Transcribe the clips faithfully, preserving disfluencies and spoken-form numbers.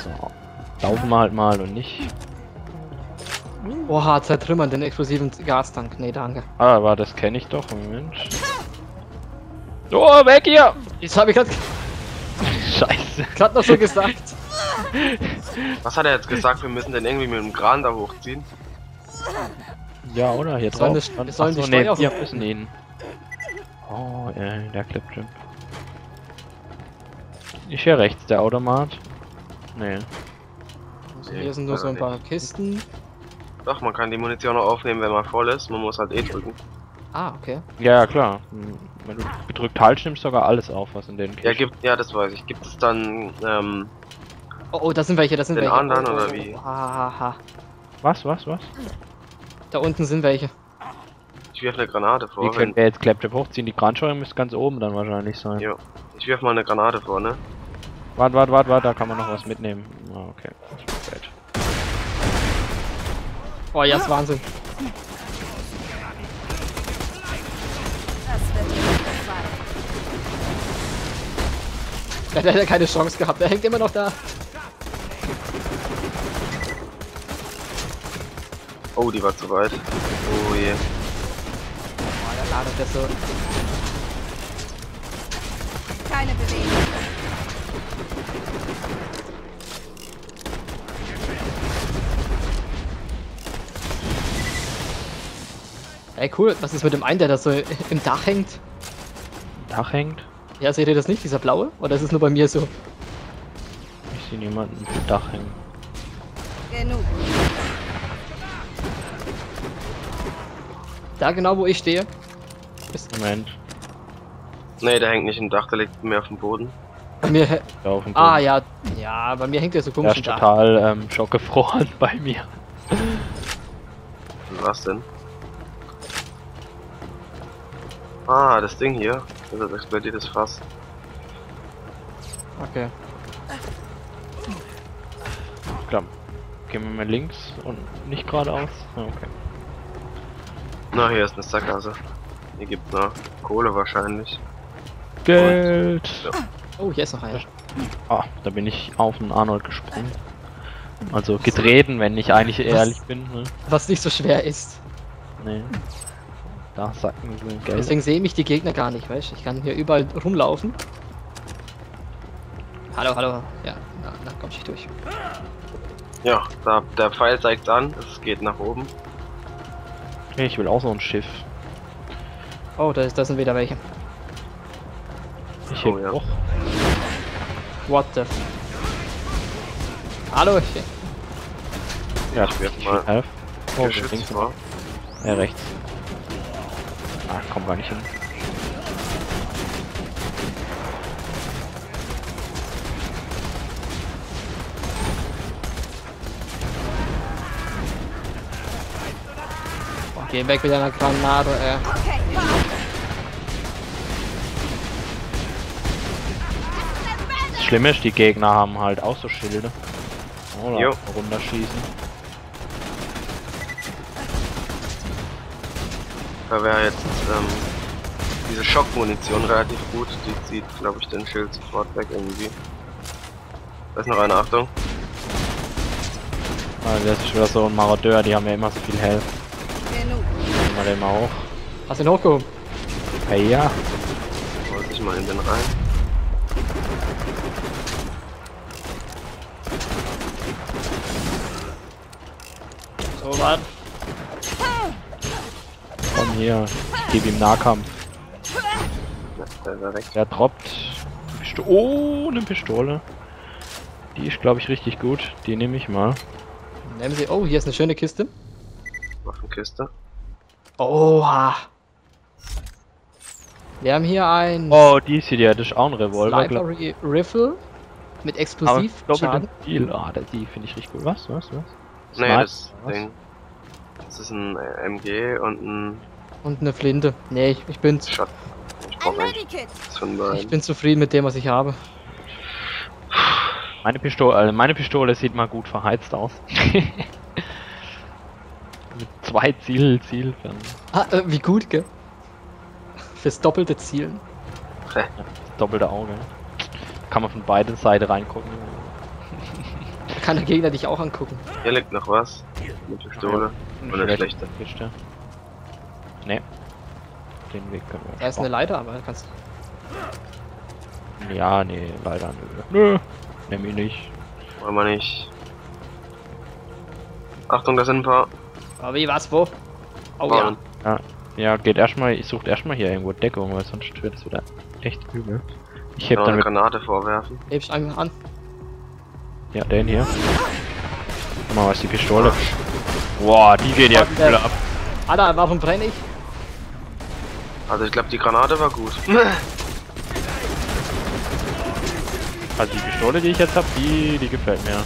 So. Laufen wir halt mal und nicht. Oha, zertrümmern den explosiven Gastank. Nee, danke. Ah, aber das kenne ich doch. Moment. Oh, weg hier! Jetzt habe ich gerade Scheiße. gerade noch so gesagt. Was hat er jetzt gesagt? Wir müssen den irgendwie mit dem Kran da hochziehen? Ja, oder? Hier Sollen drauf. das- wir sollen die Achso, nee, Steuer- wir müssen ihn. Oh, äh, der Clipjump. Ist hier rechts der Automat? Nee. Also hier sind nur so ein paar Kisten. Doch, man kann die Munition auch aufnehmen, wenn man voll ist. Man muss halt eh drücken. Ah, okay. Ja, ja, klar. Hm, wenn du gedrückt halt nimmst sogar alles auf, was in den Ja, Kisten. gibt, ja, das weiß ich. Gibt es dann, ähm, Oh, oh, da sind welche, da sind Den welche. anderen, oh, oh, oder oh, wie? Ha, ha, ha. Was, was, was? Da unten sind welche. ich wirf eine Granate Wie vor. können Wenn, wir jetzt Claptrap hochziehen? Die Kransteuerung müsste ganz oben dann wahrscheinlich sein. ja, ich wirf mal eine Granate vor, ne? Warte, warte, warte, warte, da kann man noch was mitnehmen. Ah, okay. Das ist spät. Oh, ja, ist Wahnsinn. Das wird dir nicht gefallen. Ja, der hat ja keine Chance gehabt. Der hängt immer noch da. Oh, die war zu weit. Oh je. Oh, der ladet das so. Keine Bewegung. Ey, cool. Was ist mit dem einen, der da so im Dach hängt? Dach hängt. Ja, seht ihr das nicht, dieser blaue? Oder ist es nur bei mir so? Ich sehe niemanden im Dach hängen. Genug. Da genau, wo ich stehe. Ist Moment. Ne, der hängt nicht im Dach, der liegt mehr auf dem Boden. bei mir. hä- Da auf dem Ah, Boden. ja. Ja, bei mir hängt der so Der komisch im ist Dach. total ähm, schockgefroren bei mir. Was denn? Ah, das Ding hier. Das explodiert das Fass. Okay. Klar. Gehen wir mal links und nicht geradeaus. Ah, okay. Na, hier ist eine Sackgasse. Hier gibt's noch Kohle wahrscheinlich. Geld! Oh, hier ist noch einer. Ah, da bin ich auf den Arnold gesprungen. Also getreten, wenn ich eigentlich ehrlich bin. Ne? Was nicht so schwer ist. Nee. Da sacken sie Geld. Deswegen sehen mich die Gegner gar nicht, weißt du? Ich kann hier überall rumlaufen. Hallo, hallo. Ja, na, na komm ich durch. Ja, da, der Pfeil zeigt an, es geht nach oben. Okay, ich will auch so ein Schiff. Oh, da, ist, da sind wieder welche. Ich Oh, heb ja. auch. What the f... Hallo, ich... Ja, Ich wirf ich mal will helfen. Oh, Geschütz links. vor. Ja, rechts. Ah, komm gar nicht hin. Geh weg mit deiner Granate, ey. Okay. Das Schlimme ist, die Gegner haben halt auch so Schilde. Oh, Jo. da runterschießen. Da wäre jetzt ähm, diese Schockmunition relativ gut. Die zieht, glaube ich, den Schild sofort weg irgendwie. Da ist noch eine, Achtung. Ah, das ist wieder so ein Marodeur, die haben ja immer so viel Health. Genug. Nehmen wir den mal hoch. Hast du ihn hochgehoben? Hey, ja. Wollte ich mal in den rein. So, warte. Komm hier. Ich gebe ihm Nahkampf. Ja, der ist er weg. Der droppt. Pisto oh, eine Pistole. Die ist, glaube ich, richtig gut. Die nehme ich mal. Nehmen Sie... Oh, hier ist eine schöne Kiste. Waffenkiste. Oha. Wir haben hier ein... Oh, die ist hier, die hat ist auch ein Revolver. glaub- Library Rifle mit Aber Explosiv doppelten Schaden. Ziel. Ah, der- die finde ich richtig gut. Was? Was? Was? Nee, Sniper, das was? Ding. Das ist ein äh, M G und ein Und eine Flinte. Nee, ich, ich, bin, Shot. Ich Ein brauche eigentlich Medikit. das von ich beiden. bin zufrieden mit dem, was ich habe. Meine Pistole, also meine Pistole sieht mal gut verheizt aus. Mit zwei Ziel, Zielfern. Ah, äh, wie gut, gell? Fürs doppelte Zielen. Das doppelte Auge. Kann man von beiden Seiten reingucken. kann der Gegner dich auch angucken. Hier liegt noch was. Eine Pistole. Und eine schlechte. Kiste. Ne. Den Weg können wir. Da ist eine Leiter, aber kannst. Ja, nee, leider nö. Nö. Nimm ihn nicht. Wollen wir nicht. Achtung, da sind ein paar. Aber wie, was, wo? Oh Bahnen. ja. Ja, ja, geht erstmal, ich suche erstmal hier irgendwo Deckung, weil sonst wird es wieder echt übel. Ich heb Ja, dann eine mit, Granate vorwerfen. Hebst einfach an. ja, den hier. Guck mal, was die Pistole. Boah, die geht ja Warte, der- übel ab. Alter, warum brenne ich? Also ich glaube die Granate war gut. Also die Pistole, die ich jetzt hab, die, die gefällt mir.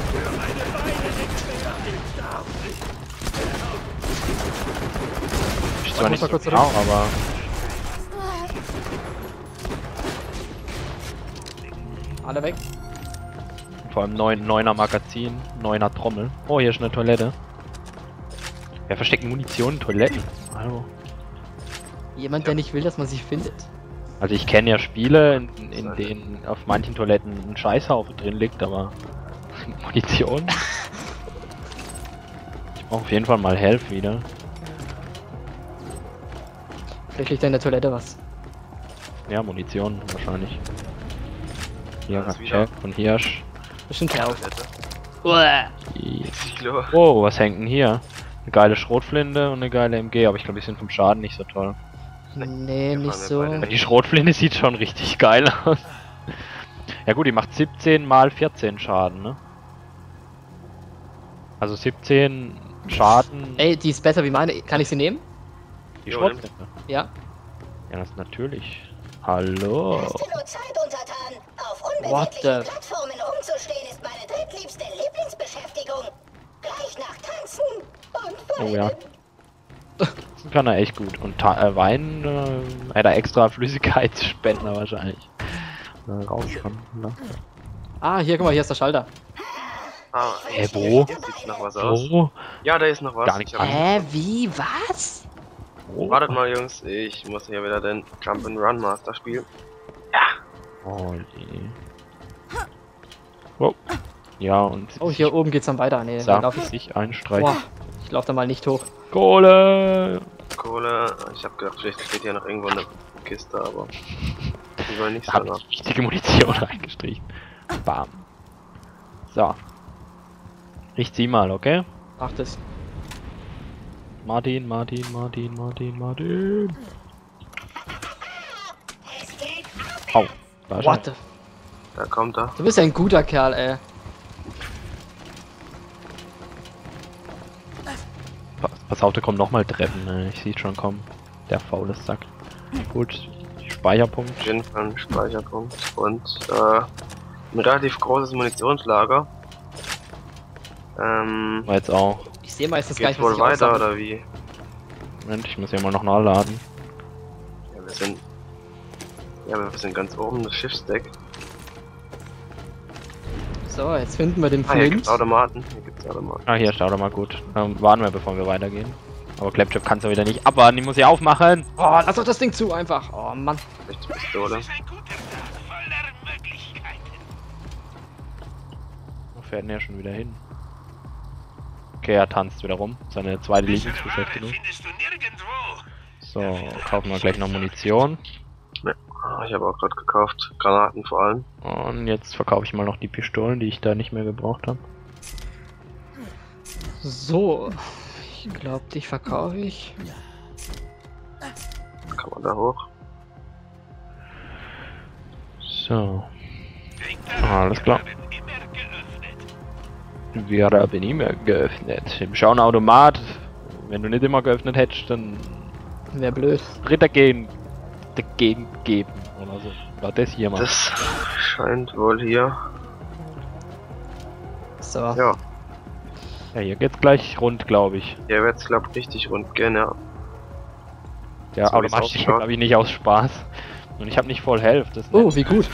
Ist zwar muss nicht mal so kurz genau, aber Alle weg. vor allem neun, neuner Magazin, neuner Trommel. Oh, hier ist eine Toilette. Wer versteckt Munition in Toiletten? Hallo. Jemand, der nicht will, dass man sich findet. Also ich kenne ja Spiele, in, in denen auf manchen Toiletten ein Scheißhaufen drin liegt, aber Munition? Ich brauche auf jeden Fall mal Helf wieder. Vielleicht liegt da in der Toilette was. Ja, Munition wahrscheinlich. Hier, Da ist wieder. Check von Hirsch. Bestimmt Help. Toilette. Die- Kilo. Oh, was hängt denn hier? Eine geile Schrotflinte und eine geile M G, aber ich glaube, die sind vom Schaden nicht so toll. Nee, wir nicht fahren so. ja beide. Die Schrotflinte sieht schon richtig geil aus. Ja gut, die macht siebzehn mal vierzehn Schaden, ne? Also siebzehn Schaden. Ey, die ist besser wie meine. Kann ich sie nehmen? Die Jo, Schrotflinte. Ja. Ja, das ist natürlich. Hallo. Hast du nur Zeit, untertan? Auf What the- unbeweglichen Plattformen rumzustehen ist meine drittliebste Lieblingsbeschäftigung. Gleich nach Tanzen und Oh Weinen. ja. Das kann er echt gut. Und Ta äh, Wein äh, hat er extra Flüssigkeitsspender wahrscheinlich. Na, raus kann. Ne? Ah, hier, guck mal, hier ist der Schalter. Ah, Hä, wo? hier sieht's noch was aus. Wo? Ja, da ist noch was. Gar nicht. Ich hab- Hä, wie, was? Wo? Wartet mal, Jungs. Ich muss hier wieder den Jump and Run Master spielen. Oh, je. Oh. Ja, und Oh, hier oben geht's dann weiter. Nee, da lauf sagt ich. sich einstreichen. Boah, ich lauf da mal nicht hoch. Kohle! Kohle. Ich hab gedacht, vielleicht steht hier noch irgendwo eine Kiste, aber die war nicht Da so hab nah. ich wichtige Munition reingestrichen. Bam. So. Ich zieh mal, okay? Mach das. Martin, Martin, Martin, Martin, Martin. Au. Da What the... Da kommt er. Du bist ja ein guter Kerl, ey. Pass, pass auf, da kommen nochmal Treppen. Ne? Ich sehe schon kommen. Der faule Sack. Gut. Speicherpunkt. Auf jeden Fall ein Speicherpunkt. Und äh, ein relativ großes Munitionslager. Ähm, War jetzt auch. Ich sehe meistens gar geht's nicht, was wohl ich weiter aufsammle. oder wie? Moment, ich muss ja mal noch nachladen. Ja, wir sind. Ja, wir sind ganz oben, das Schiffsdeck. So, jetzt finden wir den Ah, hier Flint. gibt's Automaten. Hier gibt's Automaten. Ah, hier, schau doch mal gut. Ähm, warten wir, bevor wir weitergehen. Aber Claptrap kannst du wieder nicht abwarten, die muss ja aufmachen. Oh, lass doch das Ding zu einfach. Oh, Mann. Rechts Pistole. Wo fährt denn er schon wieder hin? Okay, er tanzt wieder rum. Seine zweite Lieblingsbeschäftigung. So, kaufen wir gleich noch Munition. Ah, ich habe auch gerade gekauft. Granaten vor allem. Und jetzt verkaufe ich mal noch die Pistolen, die ich da nicht mehr gebraucht habe. So. Ich glaube, dich verkaufe ich. Kann man da hoch. So. Alles klar. Wir haben immer geöffnet. Im Schauenautomat, wenn du nicht immer geöffnet hättest, dann Wäre blöd. Ritter gehen dagegen geben oder so. Oder das hier mal. Das scheint wohl hier. So. Ja, Ja, hier geht's gleich rund, glaube ich. hier wird's glaub ich richtig rund gehen, ja. Der So, wie es Automat ausschaut. steht, glaube ich, nicht aus Spaß. Und ich habe nicht voll Health. Das ist Oh, nett. wie gut.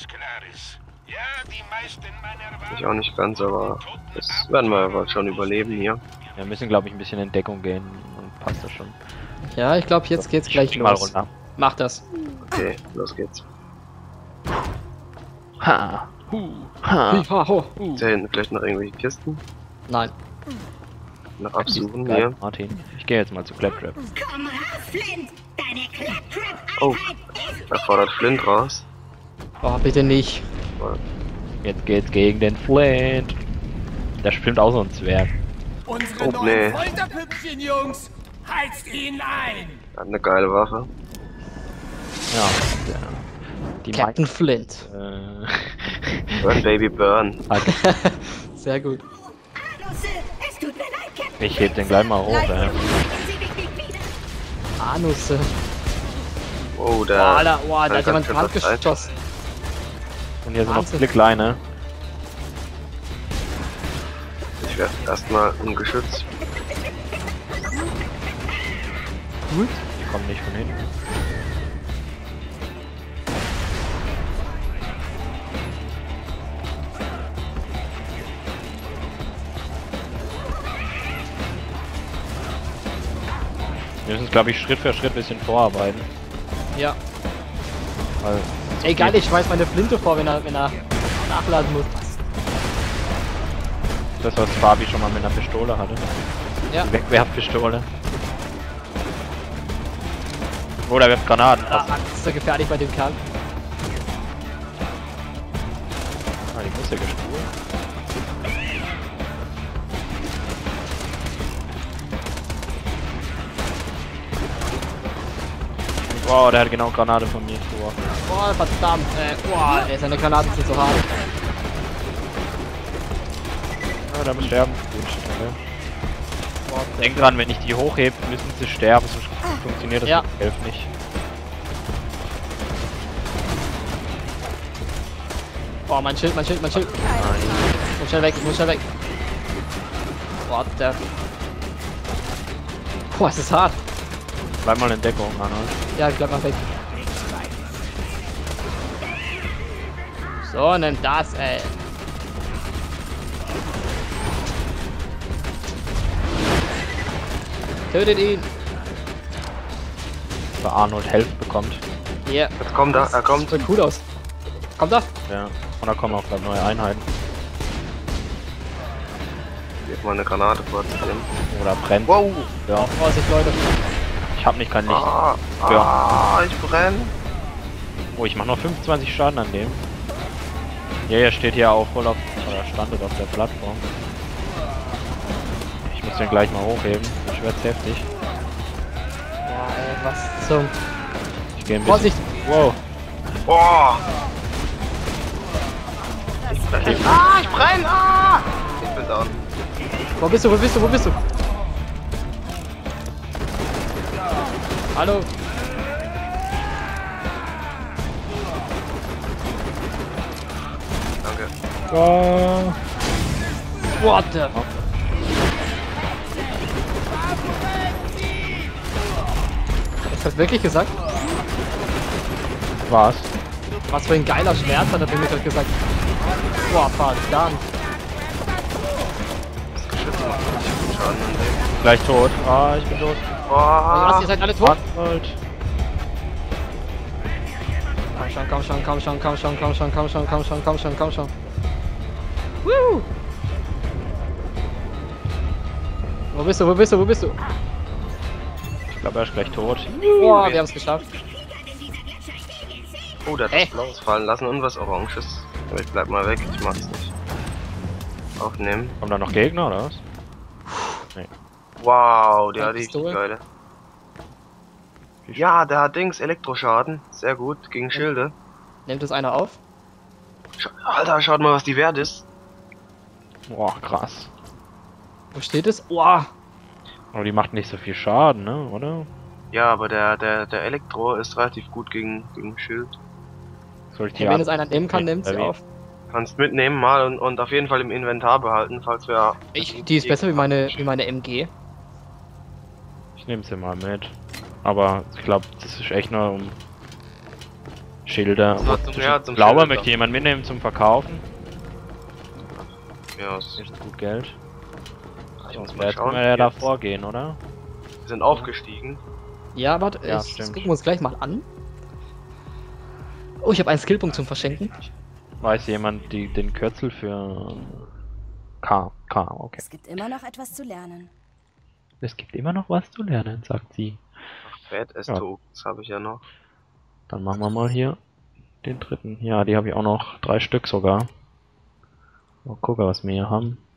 Ich auch nicht ganz, aber das werden wir wohl schon überleben hier. Wir müssen, glaube ich, ein bisschen in Deckung gehen. Und passt das schon. Ja, ich glaube, jetzt geht's Ich gleich spring mal los. runter. Mach das. Okay, los geht's. Ha! Huh. Ha. Ha, ho. Ist da hinten vielleicht noch irgendwelche Kisten? Nein. Noch absuchen, Geil, hier. Martin. Ich gehe jetzt mal zu Claptrap. Komm raus, Flint! Deine Claptrap-Einheit Oh. ist Da fordert Flint raus. Oh, bitte nicht. Jetzt geht's gegen den Flint. Der spinnt auch so ein Zwerg. Unsere Oh, neuen nee. Folterpüppchen, Jungs! Heizt ihn ein! Hat eine geile Waffe. Ja. Der, die Captain Flint. Mike, Burn, Baby, burn. äh, hat, Sehr gut. Anusse! Es tut mir leid, Captain! ich heb den gleich mal hoch, ey. Sie mich nicht wieder! Anusse. Oh, Oh, der. Alter, oh, da der hat jemand kann Brand was sein. geschossen. Und hier sind noch Wahnsinn. viele kleine. Ich werfe erstmal ein Geschütz. Gut. Die kommen nicht von hinten. Wir müssen, glaube ich, Schritt für Schritt ein bisschen vorarbeiten. Ja. Weil Ey, geil, ich weiß meine Flinte vor, wenn er, wenn er nachladen muss. das, was Fabi schon mal mit einer Pistole hatte. Ja. Die Wegwerfpistole. Oder wirft Granaten. Ah, das ist so gefährlich bei dem Kerl. Ah, die muss ja gespult. Wow, der hat genau Granate von mir geworfen. Boah, verdammt. Äh, boah, ey, seine Granaten sind so hart. Ja, der muss sterben. Gut, okay. Boah, Denk dran, wenn ich die hochhebe, müssen sie sterben, sonst funktioniert das Ja. mit elf nicht. boah, mein Schild, mein Schild, mein Schild. Ich muss schnell weg, ich muss schnell weg. Boah, der. Boah, es ist hart. Bleib mal in Deckung, Arnold. Ja, ich bleib mal weg. So, nimm das, ey. Tötet ihn. Weil Arnold Health bekommt. Hier. Jetzt kommt er, er kommt. Sieht cool aus. Kommt da? Ja. Und da kommen auch gerade neue Einheiten. Geht mal eine Granate vorzunehmen. Oder brennt. Wow! Ja. Vorsicht, Leute. Ich hab nicht kein Licht. Ah, Ja. ah, ich brenn. Oh, ich mach noch fünfundzwanzig Schaden an dem. Ja, er steht hier auch voll auf, oder standet auf der Plattform. Ich muss den gleich mal hochheben. Das wird heftig. Boah, ey, was zum... Ich gehe ein bisschen. Vorsicht! Wow. Boah! Das wird Ah, ich brenn! Ah! Ich bin down. Wo bist du, wo bist du, wo bist du? Hallo? Danke. Ah. What the... Hast du das wirklich gesagt? Was? Was für ein geiler Schmerz hat er mir gerade gesagt. Boah, verdammt. Das Geschütz macht richtig viel Schaden an dem. Gleich tot. Ah, ich bin tot. Was, Boah! ihr seid alle tot? Arnold. Komm schon, komm schon, komm schon, komm schon, komm schon, komm schon, komm schon, komm schon, komm schon. Woo! Wo bist du, wo bist du, wo bist du? Ich glaube, er ist gleich tot. Boah, wir haben es geschafft. Oh, der hat Ey. was Blaues fallen lassen und was Oranges. Aber ich bleib mal weg, ich mach's nicht. Aufnehmen. Kommen da noch Gegner oder was? Wow, der Eine hat richtig Pistole. geile. Ja, der hat Dings, Elektroschaden. Sehr gut, gegen Schilde. Nimmt es einer auf? Scha Alter, schaut mal, was die wert ist. Boah, krass. Wo steht es? Boah. Aber die macht nicht so viel Schaden, ne? Oder? Ja, aber der, der, der Elektro ist relativ gut gegen, gegen Schild. Soll ich die Okay, wenn an- es einer nehmen kann, nimmt sie Oder wie? auf. Kannst mitnehmen mal und, und auf jeden Fall im Inventar behalten, falls wir... Ich, die ist besser wie meine, wie meine M G. Ich nehme sie mal mit. Aber ich glaube, das ist echt nur um Schilder. So, zum- ja, zum Blauer Schilder. möchte jemand mitnehmen zum Verkaufen. Ja, es- Ist gut Geld. ich muss Sonst mal werden schauen. wir ja da Jetzt. vorgehen, oder? Wir sind aufgestiegen. Ja, warte, Ja, ich, das stimmt. gucken wir uns gleich mal an. Oh, ich habe einen Skillpunkt zum Verschenken. Weiß jemand die, den Kürzel für K? K, okay. Es gibt immer noch etwas zu lernen. Es gibt immer noch was zu lernen, sagt sie. Ach, Badass-Tokens habe ich ja noch. Dann machen wir mal hier den dritten. Ja, die habe ich auch noch. Drei Stück sogar. Mal gucken, was wir hier haben.